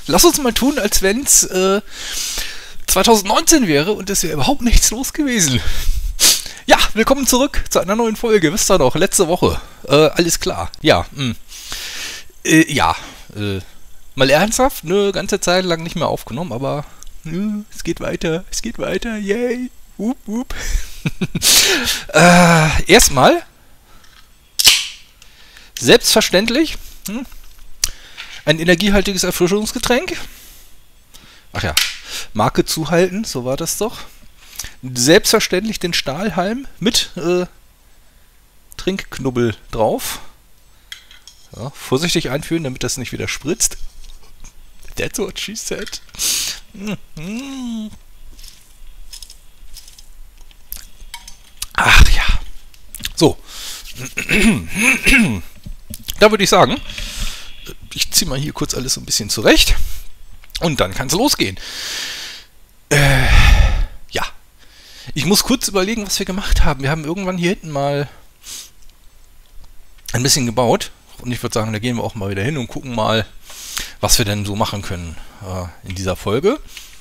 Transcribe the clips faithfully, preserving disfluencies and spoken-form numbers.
Lass uns mal tun, als wenn es äh, zwanzig neunzehn wäre und es wäre überhaupt nichts los gewesen. Ja, willkommen zurück zu einer neuen Folge. Wisst ihr noch, letzte Woche. Äh, alles klar. Ja, mh. Äh, ja, äh, mal ernsthaft, ne, ganze Zeit lang nicht mehr aufgenommen, aber äh, es geht weiter, es geht weiter, yay, wup, wup. äh, erstmal, selbstverständlich, hm, ein energiehaltiges Erfrischungsgetränk. Ach ja, Marke zuhalten, so war das doch. Selbstverständlich den Stahlhalm mit äh, Trinkknubbel drauf. Ja, vorsichtig einführen, damit das nicht wieder spritzt. That's what she said. Ach ja. So. Da würde ich sagen, ich ziehe mal hier kurz alles so ein bisschen zurecht. Und dann kann es losgehen. Äh, ja. Ich muss kurz überlegen, was wir gemacht haben. Wir haben irgendwann hier hinten mal ein bisschen gebaut. Und ich würde sagen, da gehen wir auch mal wieder hin und gucken mal, was wir denn so machen können äh, in dieser Folge.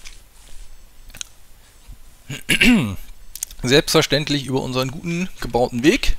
Selbstverständlich über unseren guten gebauten Weg.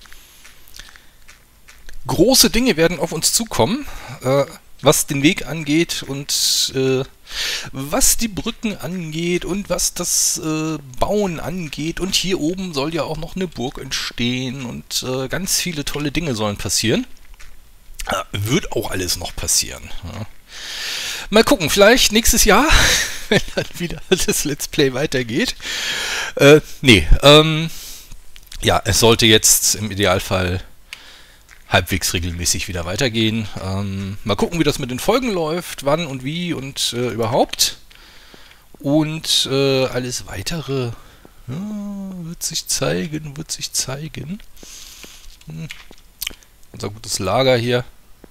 Große Dinge werden auf uns zukommen, äh, was den Weg angeht und äh, was die Brücken angeht und was das äh, Bauen angeht. Und hier oben soll ja auch noch eine Burg entstehen und äh, ganz viele tolle Dinge sollen passieren. Äh, wird auch alles noch passieren. Ja. Mal gucken, vielleicht nächstes Jahr, wenn dann wieder das Let's Play weitergeht. Äh, nee, ähm, ja, es sollte jetzt im Idealfall halbwegs regelmäßig wieder weitergehen. Ähm, mal gucken, wie das mit den Folgen läuft, wann und wie und äh, überhaupt. Und äh, alles Weitere ja, wird sich zeigen, wird sich zeigen. Hm. Unser gutes Lager hier.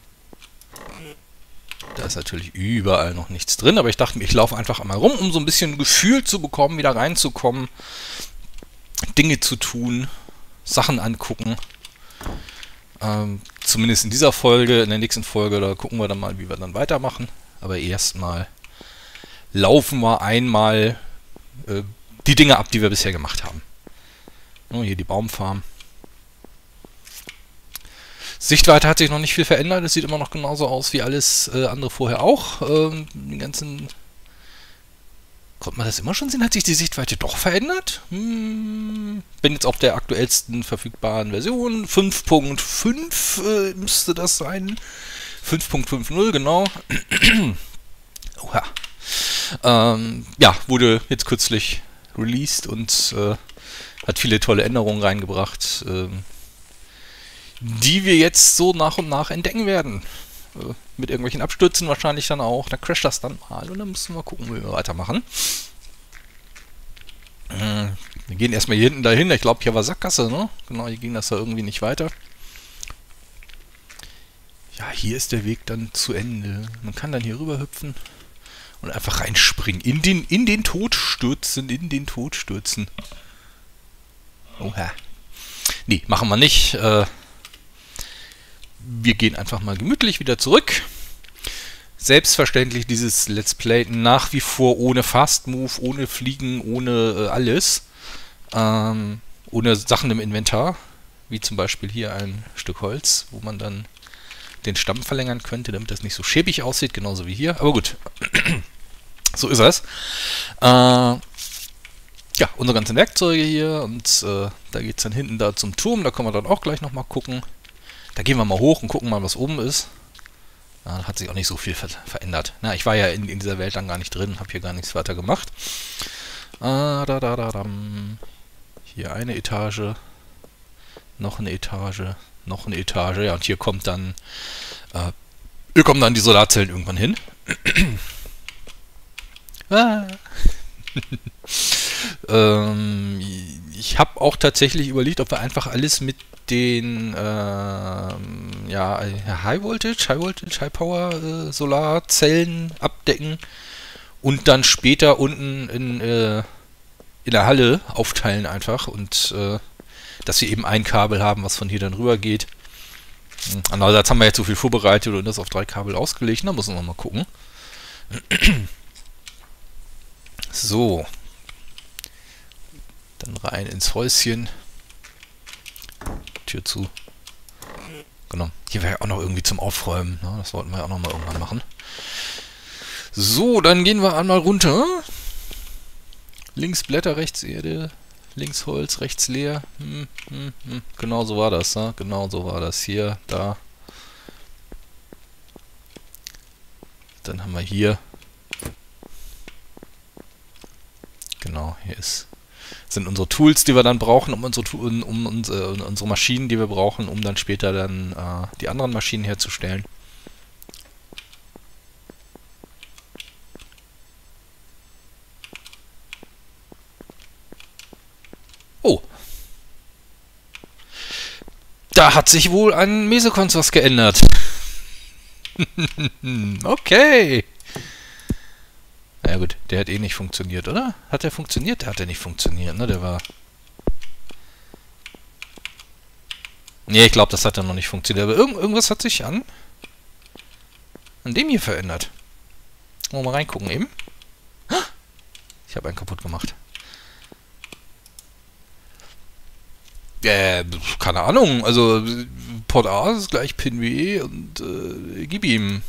Da ist natürlich überall noch nichts drin, aber ich dachte mir, ich laufe einfach einmal rum, um so ein bisschen Gefühl zu bekommen, wieder reinzukommen, Dinge zu tun, Sachen angucken. Ähm, zumindest in dieser Folge, in der nächsten Folge, da gucken wir dann mal, wie wir dann weitermachen. Aber erstmal laufen wir einmal äh, die Dinge ab, die wir bisher gemacht haben. Oh, hier die Baumfarm. Sichtweite hat sich noch nicht viel verändert. Es sieht immer noch genauso aus wie alles äh, andere vorher auch. Ähm, die ganzen... Konnte man das immer schon sehen? Hat sich die Sichtweite doch verändert? Hm, bin jetzt auf der aktuellsten verfügbaren Version. fünf Punkt fünf äh, müsste das sein. fünf Punkt fünfzig, genau. Oha. Ähm, ja, wurde jetzt kürzlich released und äh, hat viele tolle Änderungen reingebracht, äh, die wir jetzt so nach und nach entdecken werden. Äh, mit irgendwelchen Abstürzen wahrscheinlich dann auch. Da crasht das dann mal und dann müssen wir gucken, wie wir weitermachen. Äh, wir gehen erstmal hier hinten dahin. Ich glaube, hier war Sackgasse, ne? Genau, hier ging das da irgendwie nicht weiter. Ja, hier ist der Weg dann zu Ende. Man kann dann hier rüber hüpfen und einfach reinspringen. In den, in den Tod stürzen, in den Tod stürzen. Oha. Nee, machen wir nicht. Äh, Wir gehen einfach mal gemütlich wieder zurück. Selbstverständlich dieses Let's Play nach wie vor ohne Fast Move, ohne Fliegen, ohne äh, alles. Ähm, ohne Sachen im Inventar. Wie zum Beispiel hier ein Stück Holz, wo man dann den Stamm verlängern könnte, damit das nicht so schäbig aussieht, genauso wie hier. Aber gut, so ist es. Äh, ja, unsere ganzen Werkzeuge hier und äh, da geht es dann hinten da zum Turm. Da können wir dann auch gleich nochmal gucken. Da gehen wir mal hoch und gucken mal, was oben ist. Ja, da hat sich auch nicht so viel ver verändert. Na, ich war ja in, in dieser Welt dann gar nicht drin, habe hier gar nichts weiter gemacht. Ah, da, da, da, dam. Hier eine Etage, noch eine Etage, noch eine Etage. Ja, und hier kommt dann, äh, hier kommen dann die Solarzellen irgendwann hin. ah. ähm, ich habe auch tatsächlich überlegt, ob wir einfach alles mit den ähm, ja, High Voltage, High Voltage, High Power äh, Solarzellen abdecken und dann später unten in, äh, in der Halle aufteilen einfach und äh, dass wir eben ein Kabel haben, was von hier dann rüber geht. Andererseits haben wir jetzt so viel vorbereitet und das auf drei Kabel ausgelegt, da müssen wir mal gucken. So. Dann rein ins Häuschen. Tür zu. Genau. Hier wäre ja auch noch irgendwie zum Aufräumen. Ne? Das wollten wir ja auch noch mal irgendwann machen. So, dann gehen wir einmal runter. Links Blätter, rechts Erde. Links Holz, rechts leer. Hm, hm, hm. Genau so war das. Ne? Genau so war das. Hier, da. Dann haben wir hier. Genau, hier ist, sind unsere Tools, die wir dann brauchen, um unsere, um, um, unsere, unsere Maschinen, die wir brauchen, um dann später dann äh, die anderen Maschinen herzustellen. Oh. Da hat sich wohl an Mesecons was geändert. Okay. Na ja, gut, der hat eh nicht funktioniert, oder? Hat der funktioniert? Der hat ja nicht funktioniert, ne? Der war... Ne, ich glaube, das hat ja noch nicht funktioniert. Aber irgend, irgendwas hat sich an... an dem hier verändert. Wollen wir mal reingucken eben. Ich habe einen kaputt gemacht. Äh, keine Ahnung. Also, Port A ist gleich Pin W und äh, gib ihm.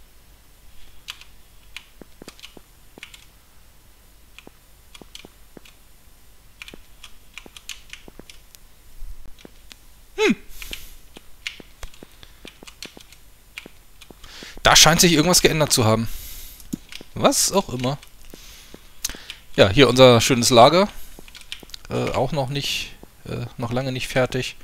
Da scheint sich irgendwas geändert zu haben. Was auch immer. Ja, hier unser schönes Lager. Äh, auch noch nicht, äh, noch lange nicht fertig.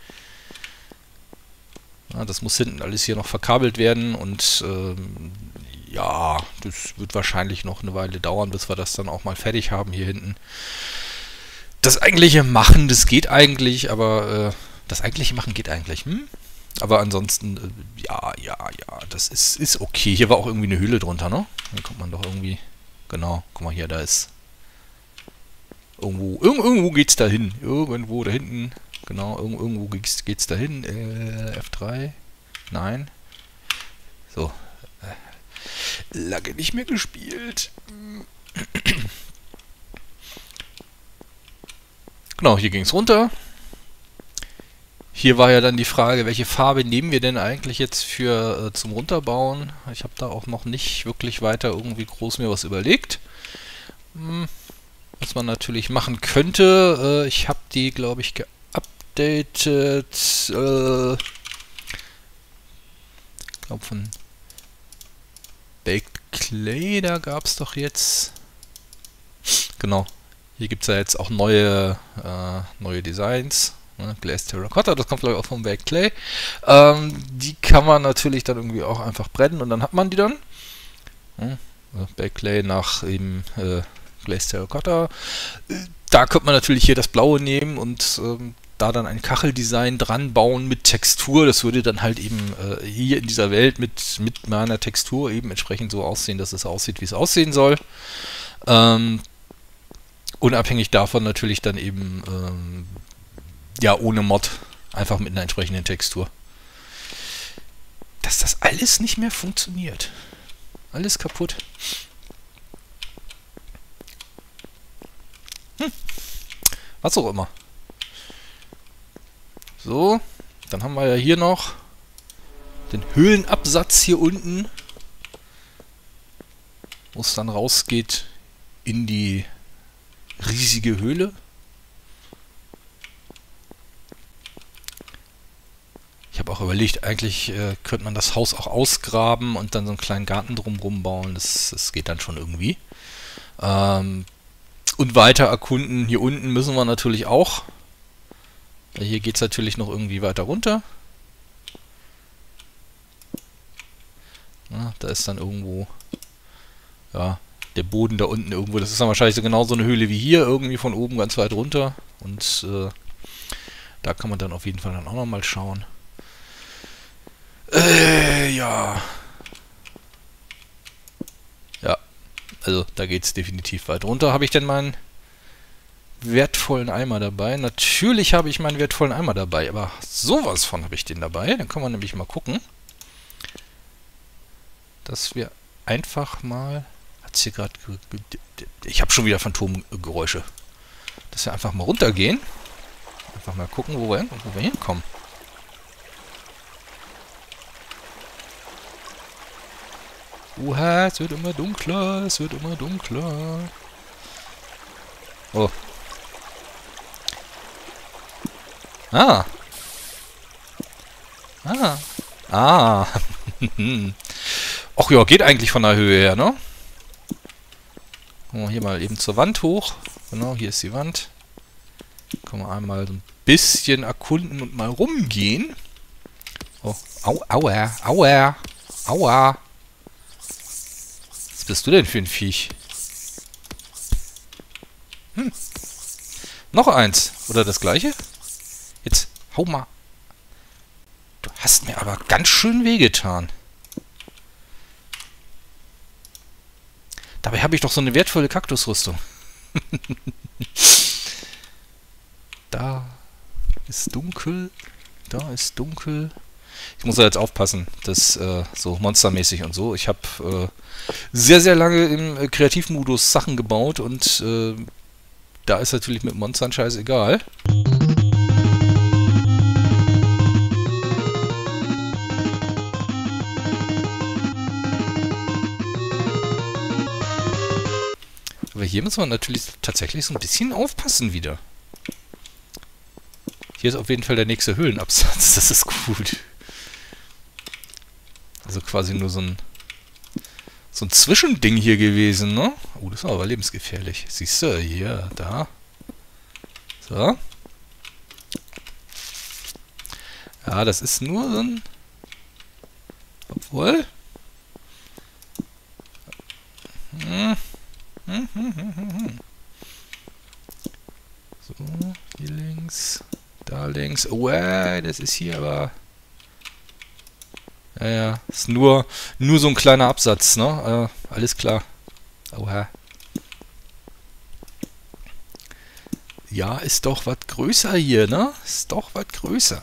Ja, das muss hinten alles hier noch verkabelt werden und ähm, ja, das wird wahrscheinlich noch eine Weile dauern, bis wir das dann auch mal fertig haben hier hinten. Das eigentliche Machen, das geht eigentlich, aber äh, das eigentliche Machen geht eigentlich, hm? Aber ansonsten, äh, ja, ja, ja, das ist, ist okay. Hier war auch irgendwie eine Höhle drunter, ne? Dann kommt man doch irgendwie... Genau, guck mal hier, da ist... Irgendwo, irg irgendwo geht's da hin. Irgendwo da hinten. Genau, irg irgendwo geht's, geht's da hin. Äh, F drei. Nein. So. Äh, lange nicht mehr gespielt. Genau, hier ging's runter. Hier war ja dann die Frage, welche Farbe nehmen wir denn eigentlich jetzt für äh, zum Runterbauen? Ich habe da auch noch nicht wirklich weiter irgendwie groß mir was überlegt. Hm, was man natürlich machen könnte. Äh, ich habe die, glaube ich, geupdatet. Äh, ich glaube von Baked Clay, da gab es doch jetzt... Genau, hier gibt es ja jetzt auch neue, äh, neue Designs. Glazed Terracotta, das kommt glaube ich auch vom Baked Clay. Ähm, die kann man natürlich dann irgendwie auch einfach brennen und dann hat man die dann. Ja, Baked Clay nach eben äh, Glazed Terracotta. Da könnte man natürlich hier das Blaue nehmen und ähm, da dann ein Kacheldesign dran bauen mit Textur. Das würde dann halt eben äh, hier in dieser Welt mit, mit meiner Textur eben entsprechend so aussehen, dass es aussieht, wie es aussehen soll. Ähm, unabhängig davon natürlich dann eben ähm, ja, ohne Mod. Einfach mit einer entsprechenden Textur. Dass das alles nicht mehr funktioniert. Alles kaputt. Hm. Was auch immer. So. Dann haben wir ja hier noch den Höhlenabsatz hier unten. Wo es dann rausgeht in die riesige Höhle. Ich habe auch überlegt, eigentlich äh, könnte man das Haus auch ausgraben und dann so einen kleinen Garten drumherum bauen. Das, das geht dann schon irgendwie. Ähm, und weiter erkunden. Hier unten müssen wir natürlich auch. Hier geht es natürlich noch irgendwie weiter runter. Ja, da ist dann irgendwo ja, der Boden da unten irgendwo. Das ist dann wahrscheinlich so genau so eine Höhle wie hier. Irgendwie von oben ganz weit runter. Und äh, da kann man dann auf jeden Fall dann auch nochmal schauen. Äh, ja. Ja, also da geht es definitiv weit runter. Habe ich denn meinen wertvollen Eimer dabei? Natürlich habe ich meinen wertvollen Eimer dabei, aber sowas von habe ich den dabei. Dann können wir nämlich mal gucken, dass wir einfach mal Hat's hier gerade... Ich habe schon wieder Phantomgeräusche. Dass wir einfach mal runtergehen. Einfach mal gucken, wo wir, wo wir hinkommen. Uha, es wird immer dunkler, es wird immer dunkler. Oh. Ah. Ah. Ah. Ach ja, geht eigentlich von der Höhe her, ne? Oh, hier mal eben zur Wand hoch. Genau, hier ist die Wand. Können wir einmal so ein bisschen erkunden und mal rumgehen. Oh, au, aua, aua, aua. Was bist du denn für ein Viech? Hm. Noch eins. Oder das gleiche? Jetzt, hau mal. Du hast mir aber ganz schön wehgetan. Dabei habe ich doch so eine wertvolle Kaktusrüstung. Da ist dunkel. Da ist dunkel. Ich muss ja jetzt aufpassen, das äh, so monstermäßig und so. Ich habe äh, sehr, sehr lange im äh, Kreativmodus Sachen gebaut und äh, da ist natürlich mit Monstern scheißegal. Aber hier muss man natürlich tatsächlich so ein bisschen aufpassen wieder. Hier ist auf jeden Fall der nächste Höhlenabsatz. Das ist gut. Also quasi nur so ein so ein Zwischending hier gewesen, ne? Oh, das ist aber lebensgefährlich. Siehst du, hier, da. So. Ja, das ist nur so ein... Obwohl... Hm. Hm, hm, hm, hm, hm. So, hier links, da links. Oh, äh, das ist hier aber... Ja, ja, ist nur, nur so ein kleiner Absatz, ne? Äh, alles klar. Oha. Ja, ist doch was größer hier, ne? Ist doch was größer.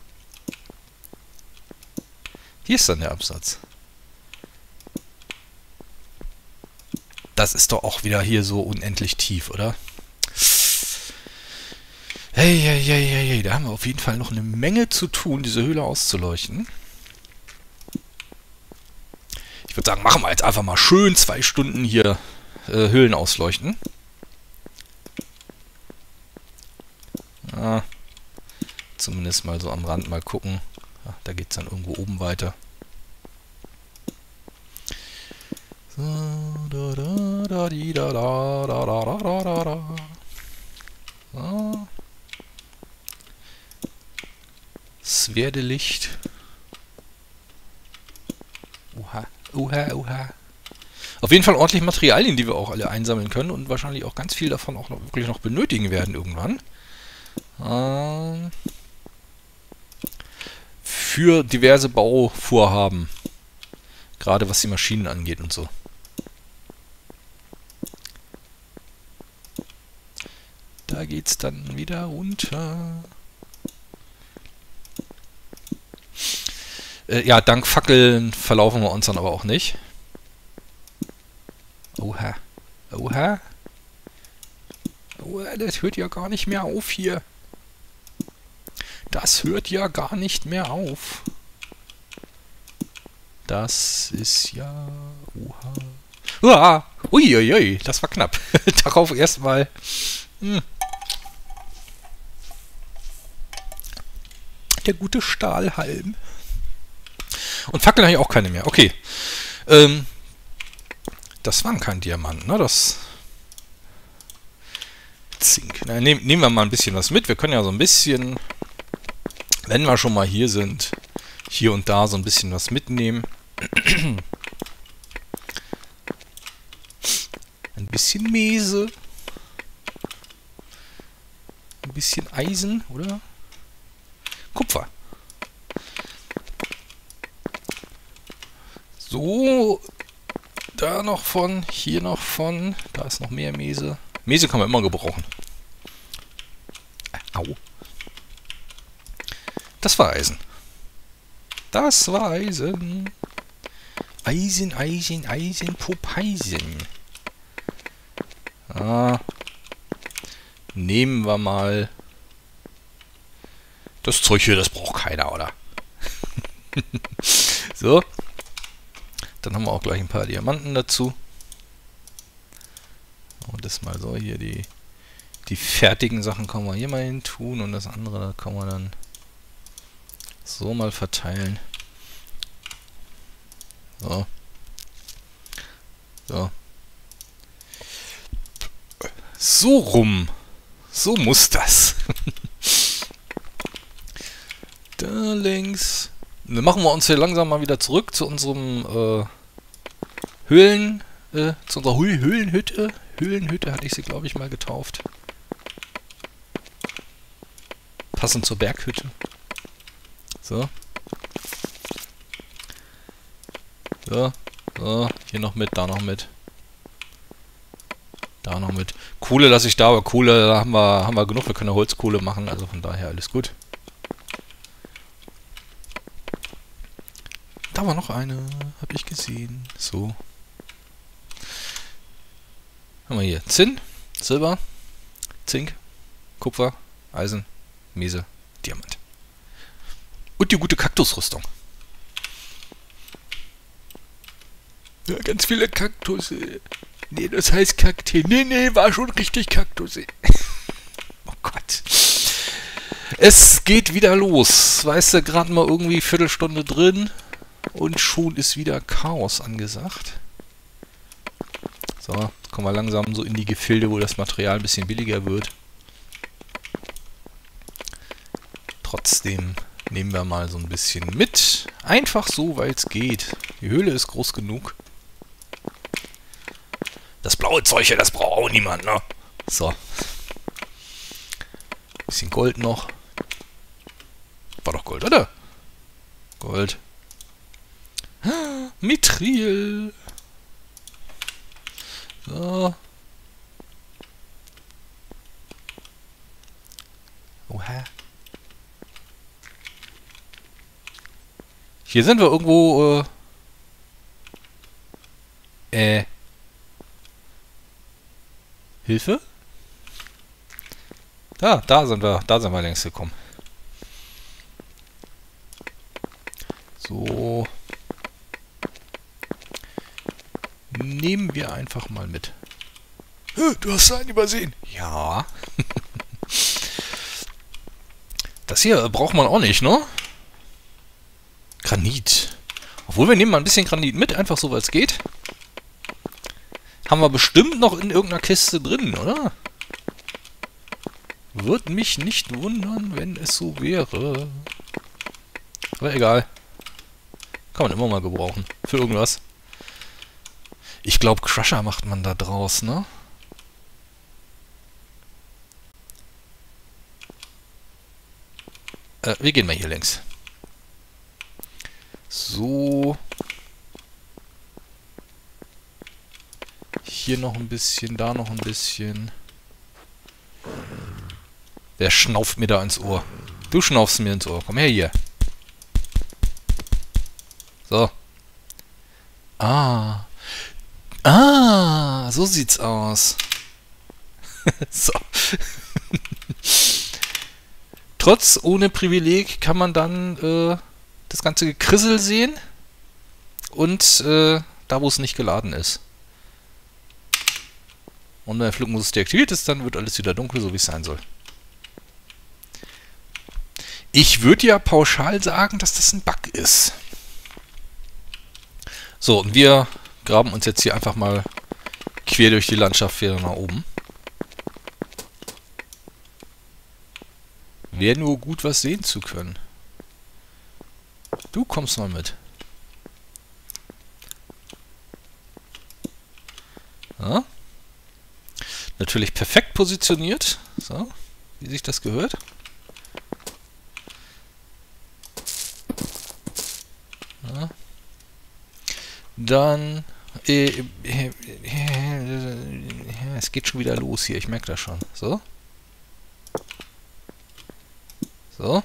Hier ist dann der Absatz. Das ist doch auch wieder hier so unendlich tief, oder? Hey, hey, hey, hey, hey, da haben wir auf jeden Fall noch eine Menge zu tun, diese Höhle auszuleuchten. Ich würde sagen, machen wir jetzt einfach mal schön zwei Stunden hier äh, Höhlen ausleuchten. Ja, zumindest mal so am Rand mal gucken. Ja, da geht es dann irgendwo oben weiter. So, da, da, da, di, da, da, da, da, da, da, da. So. Das Werdelicht. Oha, oha, oha. Auf jeden Fall ordentlich Materialien, die wir auch alle einsammeln können und wahrscheinlich auch ganz viel davon auch noch, wirklich noch benötigen werden irgendwann. Ähm, für diverse Bauvorhaben. Gerade was die Maschinen angeht und so. Da geht's dann wieder runter. Äh, ja, dank Fackeln verlaufen wir uns dann aber auch nicht. Oha. Oha. Oha, das hört ja gar nicht mehr auf hier. Das hört ja gar nicht mehr auf. Das ist ja... Oha. Uah. Uiuiui, das war knapp. Darauf erstmal... Hm. Der gute Stahlhalm. Und Fackeln habe ich auch keine mehr. Okay. Ähm, das waren kein Diamant, ne? Das... Zink. Na, nehm, nehmen wir mal ein bisschen was mit. Wir können ja so ein bisschen, wenn wir schon mal hier sind, hier und da so ein bisschen was mitnehmen. Ein bisschen Mese. Ein bisschen Eisen, oder? Kupfer. So, da noch von, hier noch von, da ist noch mehr Mese. Mese kann man immer gebrauchen. Au. Das war Eisen. Das war Eisen. Eisen, Eisen, Eisen, Popeisen. Ah. Nehmen wir mal das Zeug hier, das braucht keiner, oder? So. Dann haben wir auch gleich ein paar Diamanten dazu. Und das mal so hier, die, die fertigen Sachen können wir hier mal hin tun und das andere, da kann man dann so mal verteilen. So. So. So rum. So muss das. Da links. Dann machen wir uns hier langsam mal wieder zurück zu unserem äh, Höhlen, äh, zu unserer Hü Höhlenhütte. Höhlenhütte hatte ich sie, glaube ich, mal getauft. Passend zur Berghütte. So. So. So. Hier noch mit, da noch mit. Da noch mit. Kohle lasse ich da, aber Kohle da haben wir, haben wir genug. Wir können ja Holzkohle machen, also von daher alles gut. Da war noch eine, habe ich gesehen. So. Haben wir hier Zinn, Silber, Zink, Kupfer, Eisen, Mese, Diamant. Und die gute Kaktusrüstung. Ja, ganz viele Kaktusse. Nee, das heißt Kakteen. Nee, nee, war schon richtig Kaktusse. Oh Gott. Es geht wieder los. Weißt du, gerade mal irgendwie Viertelstunde drin. Und schon ist wieder Chaos angesagt. So, jetzt kommen wir langsam so in die Gefilde, wo das Material ein bisschen billiger wird. Trotzdem nehmen wir mal so ein bisschen mit. Einfach so, weil es geht. Die Höhle ist groß genug. Das blaue Zeug hier, das braucht auch niemand, ne? So. Bisschen Gold noch. War doch Gold, oder? Gold. Mithril. So. Oha. Hier sind wir irgendwo, äh... Äh... Hilfe? Da, da sind wir, da sind wir längst gekommen. So. Nehmen wir einfach mal mit. Du hast einen übersehen. Ja. Das hier braucht man auch nicht, ne? Granit. Obwohl, wir nehmen mal ein bisschen Granit mit, einfach so, weil es geht. Haben wir bestimmt noch in irgendeiner Kiste drin, oder? Würde mich nicht wundern, wenn es so wäre. Aber egal. Kann man immer mal gebrauchen. Für irgendwas. Ich glaube, Crusher macht man da draus, ne? Äh, wir gehen mal hier längs. So. Hier noch ein bisschen, da noch ein bisschen. Wer schnauft mir da ins Ohr? Du schnaufst mir ins Ohr. Komm her hier. So. Ah. Ah, so sieht's aus. So. Trotz ohne Privileg kann man dann äh, das ganze Gekrissel sehen. Und äh, da, wo es nicht geladen ist. Und wenn der Flugmodus deaktiviert ist, dann wird alles wieder dunkel, so wie es sein soll. Ich würde ja pauschal sagen, dass das ein Bug ist. So, und wir graben uns jetzt hier einfach mal quer durch die Landschaft wieder nach oben. Wäre nur gut, was sehen zu können. Du kommst mal mit. Ja. Natürlich perfekt positioniert. So, wie sich das gehört. Ja. Dann... Äh, äh, äh, es geht schon wieder los hier, ich merke das schon. So. So.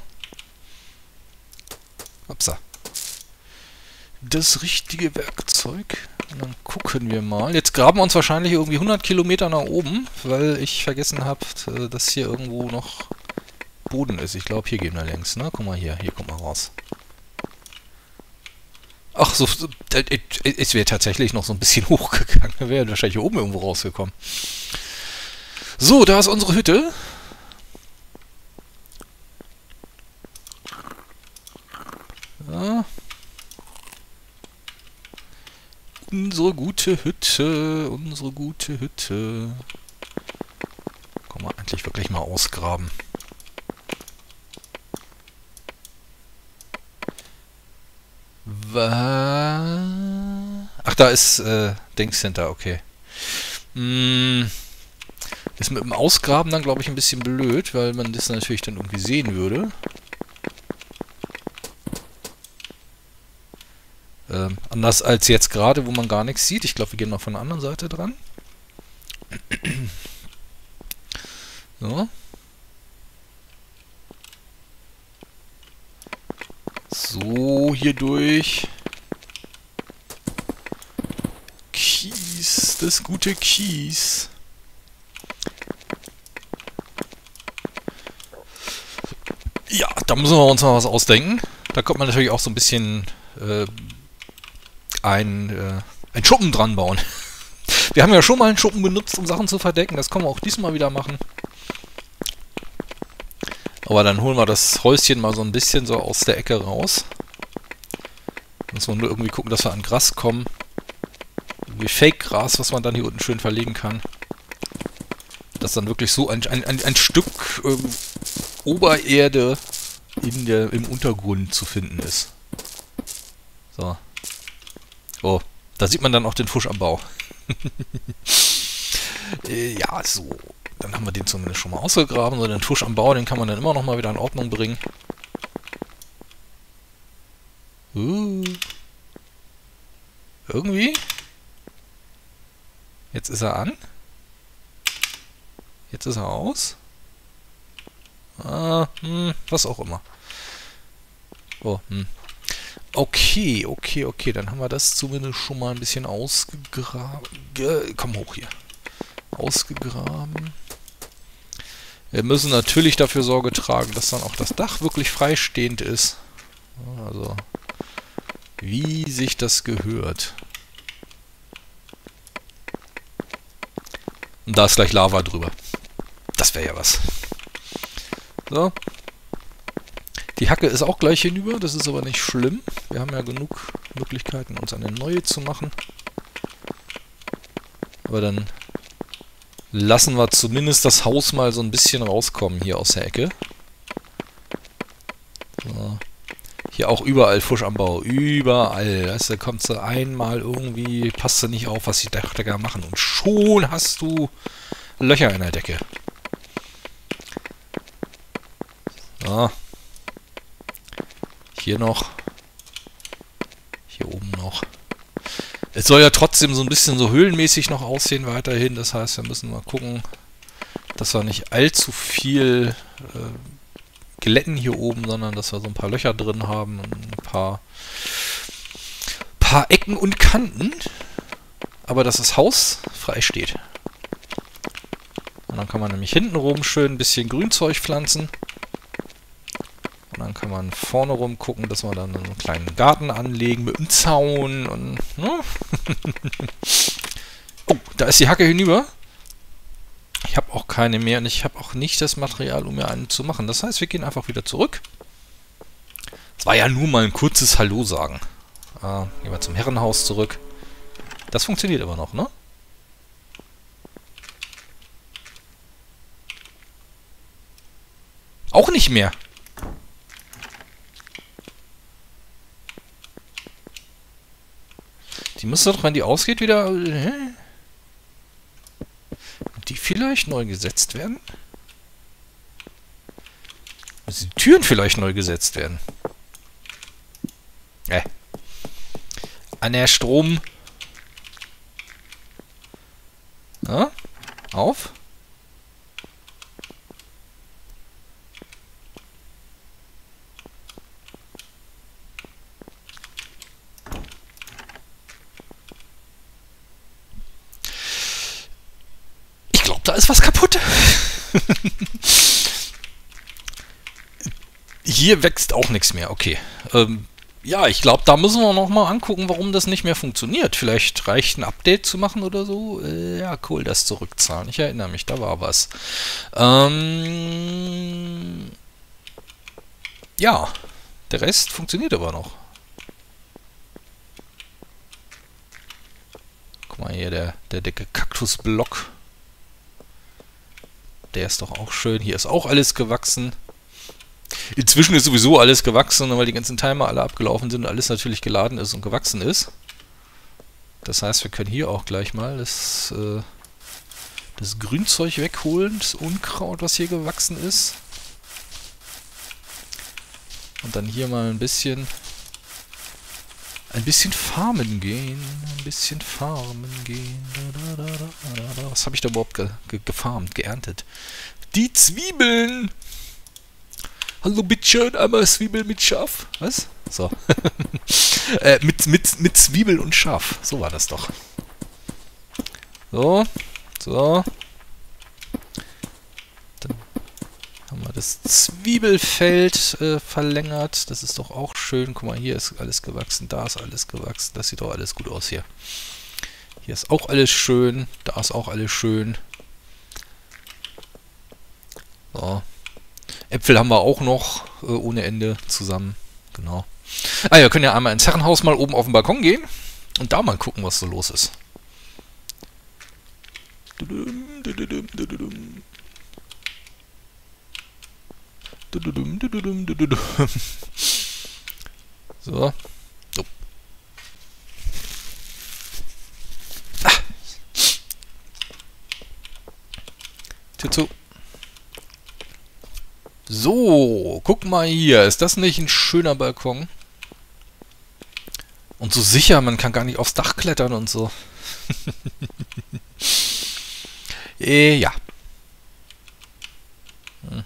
Upsa. Das richtige Werkzeug Und dann gucken wir mal. Jetzt graben wir uns wahrscheinlich irgendwie hundert Kilometer nach oben, weil ich vergessen habe, dass hier irgendwo noch Boden ist. Ich glaube, hier gehen wir längs, ne? Guck mal hier, hier kommt mal raus. Ach, so, so äh, es wäre tatsächlich noch so ein bisschen hochgegangen. Wir wären wahrscheinlich hier oben irgendwo rausgekommen. So, da ist unsere Hütte. Ja. Unsere gute Hütte, unsere gute Hütte. Kann man eigentlich wirklich mal ausgraben. Ach, da ist äh, Dings Center, okay. Hm, ist mit dem Ausgraben dann, glaube ich, ein bisschen blöd, weil man das natürlich dann irgendwie sehen würde. Ähm, anders als jetzt gerade, wo man gar nichts sieht. Ich glaube, wir gehen mal von der anderen Seite dran. So. So, hier durch. Kies, das gute Kies. Ja, da müssen wir uns mal was ausdenken. Da kommt man natürlich auch so ein bisschen äh, ein, äh, ein Schuppen dran bauen. Wir haben ja schon mal einen Schuppen benutzt, um Sachen zu verdecken. Das können wir auch diesmal wieder machen. Aber dann holen wir das Häuschen mal so ein bisschen so aus der Ecke raus. Müssen wir nur irgendwie gucken, dass wir an Gras kommen. Irgendwie Fake-Gras, was man dann hier unten schön verlegen kann. Dass dann wirklich so ein, ein, ein, ein Stück ähm, Obererde in der, im Untergrund zu finden ist. So. Oh, da sieht man dann auch den Fusch am Bau. äh, ja, so. Dann haben wir den zumindest schon mal ausgegraben. So, den Tusch am Bau, den kann man dann immer noch mal wieder in Ordnung bringen. Uh. Irgendwie. Jetzt ist er an. Jetzt ist er aus. Ah, hm, was auch immer. Oh, hm. Okay, okay, okay. Dann haben wir das zumindest schon mal ein bisschen ausgegraben. Ge Komm hoch hier. Ausgegraben. Wir müssen natürlich dafür Sorge tragen, dass dann auch das Dach wirklich freistehend ist. Also, wie sich das gehört. Und da ist gleich Lava drüber. Das wäre ja was. So. Die Hacke ist auch gleich hinüber, das ist aber nicht schlimm. Wir haben ja genug Möglichkeiten, uns eine neue zu machen. Aber dann lassen wir zumindest das Haus mal so ein bisschen rauskommen hier aus der Ecke. So. Hier auch überall Fusch am Bau. Überall. Weißt du, kommst du einmal irgendwie, passt du nicht auf, was die Dachdecker machen. Und schon hast du Löcher in der Decke. So. Hier noch. Hier oben noch. Es soll ja trotzdem so ein bisschen so höhlenmäßig noch aussehen weiterhin. Das heißt, wir müssen mal gucken, dass wir nicht allzu viel äh, glätten hier oben, sondern dass wir so ein paar Löcher drin haben und ein paar, paar Ecken und Kanten. Aber dass das Haus frei steht. Und dann kann man nämlich hintenrum schön ein bisschen Grünzeug pflanzen. Und dann kann man vorne rum gucken, dass wir dann einen kleinen Garten anlegen mit einem Zaun und... Ne? Oh, da ist die Hacke hinüber. Ich habe auch keine mehr und ich habe auch nicht das Material, um mir einen zu machen. Das heißt, wir gehen einfach wieder zurück. Es war ja nur mal ein kurzes Hallo sagen. Äh, gehen wir zum Herrenhaus zurück. Das funktioniert aber noch, ne? Auch nicht mehr. Die müsste doch, wenn die ausgeht, wieder... Hä? Die vielleicht neu gesetzt werden? Müssen die Türen vielleicht neu gesetzt werden? Äh. An der Strom... Ja? Auf? Da ist was kaputt. Hier wächst auch nichts mehr. Okay. Ähm, ja, ich glaube, da müssen wir noch mal angucken, warum das nicht mehr funktioniert. Vielleicht reicht ein Update zu machen oder so. Äh, ja, cool, das zurückzahlen. Ich erinnere mich, da war was. Ähm, ja, der Rest funktioniert aber noch. Guck mal hier, der, der dicke Kaktusblock. Der ist doch auch schön. Hier ist auch alles gewachsen. Inzwischen ist sowieso alles gewachsen, weil die ganzen Timer alle abgelaufen sind und alles natürlich geladen ist und gewachsen ist. Das heißt, wir können hier auch gleich mal das, äh, das Grünzeug wegholen, das Unkraut, was hier gewachsen ist. Und dann hier mal ein bisschen ein bisschen farmen gehen. Ein bisschen farmen gehen. Da, da, da, da, da. Was habe ich da überhaupt ge ge gefarmt, geerntet? Die Zwiebeln! Hallo Bittchen, einmal Zwiebel mit Schaf. Was? So. äh, mit, mit, mit Zwiebel und Schaf. So war das doch. So. So. Dann haben wir das Zwiebelfeld äh, verlängert. Das ist doch auch schön. Guck mal, hier ist alles gewachsen. Da ist alles gewachsen. Das sieht doch alles gut aus hier. Hier ist auch alles schön. Da ist auch alles schön. So. Äpfel haben wir auch noch äh, ohne Ende zusammen. Genau. Ah ja, wir können ja einmal ins Herrenhaus mal oben auf den Balkon gehen und da mal gucken, was so los ist. So. So. Ah. Tür zu. So, guck mal hier. Ist das nicht ein schöner Balkon? Und so sicher, man kann gar nicht aufs Dach klettern und so. äh, ja. Hm.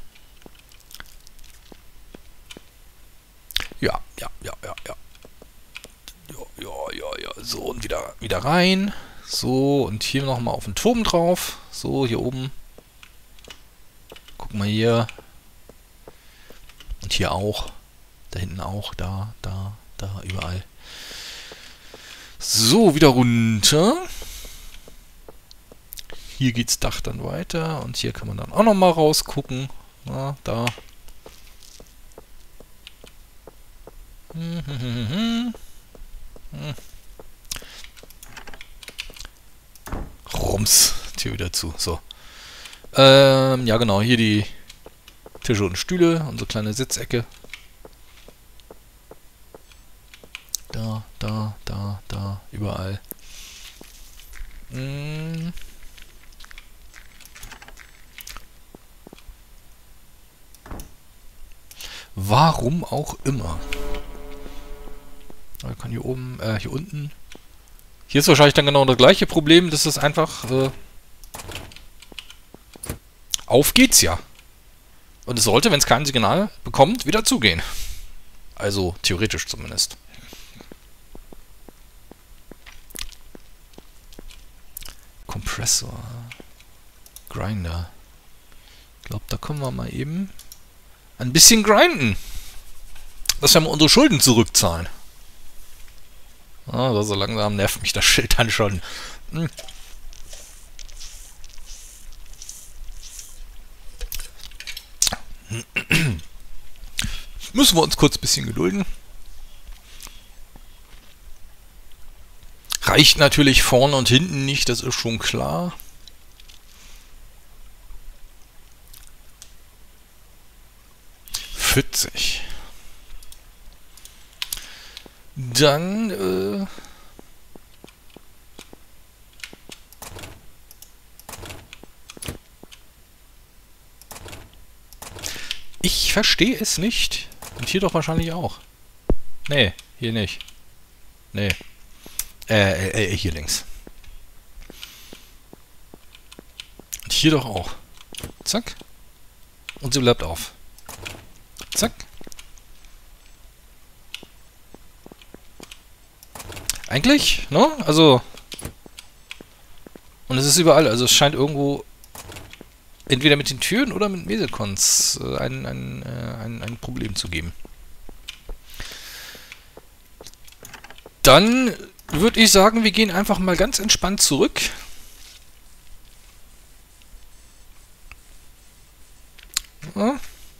Ja, ja, ja, ja, ja. Ja, ja, ja, ja. So, und wieder, wieder rein. So, und hier nochmal auf den Turm drauf. So, hier oben. Guck mal hier. Und hier auch. Da hinten auch. Da, da, da, überall. So, wieder runter. Hier geht's Dach dann weiter. Und hier kann man dann auch nochmal rausgucken. Na, da. Hm, hm, hm, hm. Hm. Rums. Tür wieder zu. So. Ähm, ja genau, hier die Tische und Stühle, unsere kleine Sitzecke. Da, da, da, da, überall. Hm. Warum auch immer. Man kann hier oben, äh, hier unten. Hier ist wahrscheinlich dann genau das gleiche Problem, dass es einfach, äh, auf geht's ja. Und es sollte, wenn es kein Signal bekommt, wieder zugehen. Also theoretisch zumindest. Kompressor. Grinder. Ich glaube, da können wir mal eben ein bisschen grinden. Dass wir mal unsere Schulden zurückzahlen. Ah, so langsam nervt mich das Schild dann schon. Hm. Müssen wir uns kurz ein bisschen gedulden. Reicht natürlich vorne und hinten nicht, das ist schon klar. vierzig. Dann, äh... ich verstehe es nicht. Und hier doch wahrscheinlich auch. Nee, hier nicht. Nee. Äh, äh, hier links. Und hier doch auch. Zack. Und sie bleibt auf. Zack. Eigentlich, ne? Also. Und es ist überall, also es scheint irgendwo entweder mit den Türen oder mit Mesekons äh, ein, ein, äh, ein, ein Problem zu geben. Dann würde ich sagen, wir gehen einfach mal ganz entspannt zurück. Ja.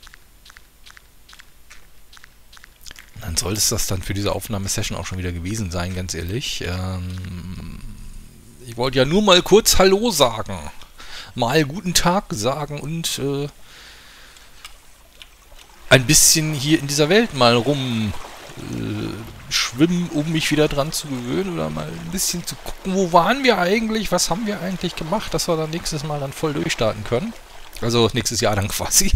Dann sollte es das dann für diese Aufnahmesession auch schon wieder gewesen sein, ganz ehrlich. Ähm, ich wollte ja nur mal kurz Hallo sagen. Mal guten Tag sagen und äh, ein bisschen hier in dieser Welt mal rum äh, schwimmen, um mich wieder dran zu gewöhnen oder mal ein bisschen zu gucken, wo waren wir eigentlich, was haben wir eigentlich gemacht, dass wir dann nächstes Mal dann voll durchstarten können. Also nächstes Jahr dann quasi.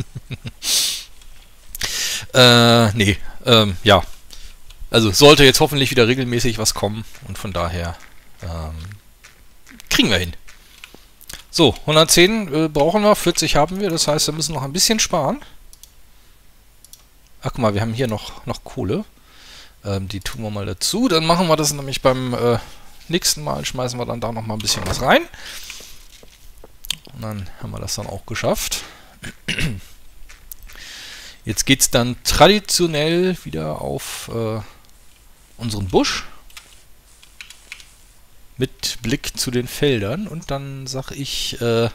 äh, nee, ähm, ja. Also sollte jetzt hoffentlich wieder regelmäßig was kommen und von daher ähm, kriegen wir hin. So, hundertzehn äh, brauchen wir, vierzig haben wir, das heißt, wir müssen noch ein bisschen sparen. Ach, guck mal, wir haben hier noch, noch Kohle. Ähm, die tun wir mal dazu. Dann machen wir das nämlich beim äh, nächsten Mal, schmeißen wir dann da noch mal ein bisschen was rein. Und dann haben wir das dann auch geschafft. Jetzt geht es dann traditionell wieder auf äh, unseren Busch. Mit Blick zu den Feldern. Und dann sag ich, äh,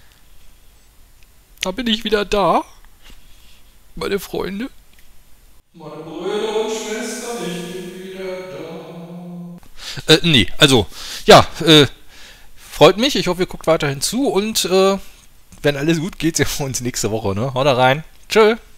da bin ich wieder da. Meine Freunde. Meine Brüder und Schwestern, ich bin wieder da. Äh, nee, also, ja, äh, freut mich. Ich hoffe, ihr guckt weiterhin zu. Und, äh, wenn alles gut geht, sehen wir uns nächste Woche, ne? Haut rein. Tschö.